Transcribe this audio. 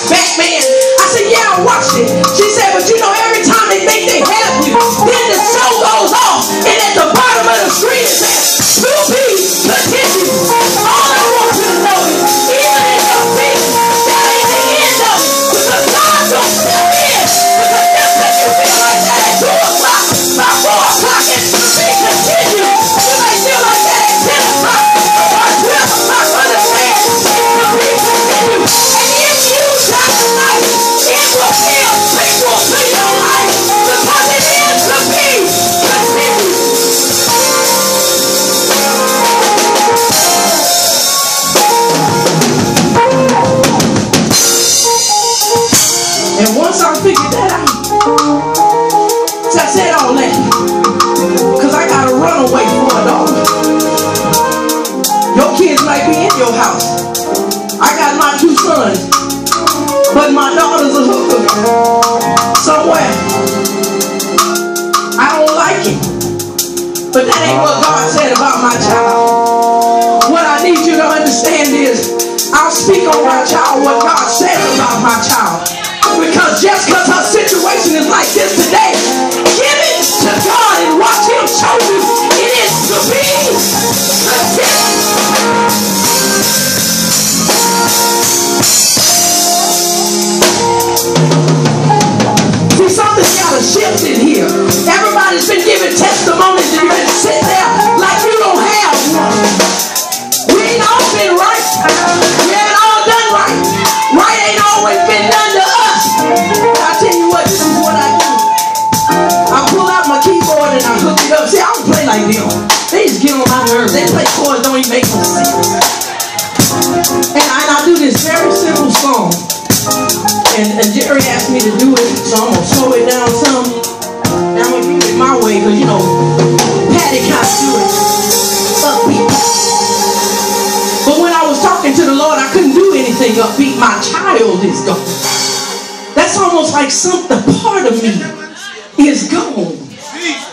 Batman. I said, yeah, I watched it. She said, but you know, every time they think they have you, then the show goes off, and at the bottom of the screen it says, to be continued. All I want you to know is, even in your feet, that ain't the end of it, because God don't step in, because just because you feel like that at 2 o'clock, by 4 o'clock, it's to be continued. You may feel like that at 10 o'clock, or 12 o'clock, understand, it's to be continued. And if you die tonight, it will be a sequel to your life, because it is to be continued. And once I figured that out, I said all that, because I got a runaway for a daughter. Your kids might be in your house. I got my 2 sons, but my daughter's a hooker somewhere. I don't like it, but that ain't what God said about my child. What I need you to understand is, I'll speak on my child what God says about my child. Because just because her situation is like this today, give it to God and watch Him show you it is to be continued. See, something's got to shift in here. Everybody's been giving testimonies and you've been sitting there like you don't have one. We ain't all been right. We ain't all done right. Right ain't always been done to us. But I tell you what, this is what I do. I pull out my keyboard and I hook it up. See, I don't play like them. They just get on my nerves. They play chords don't even make no sense. And I do this very simple song. And Jerry asked me to do it, so I'm going to slow it down some. And I'm going to do it my way, because, you know, Patty kind of do it upbeat. But when I was talking to the Lord, I couldn't do anything upbeat. My child is gone. That's almost like something, part of me is gone.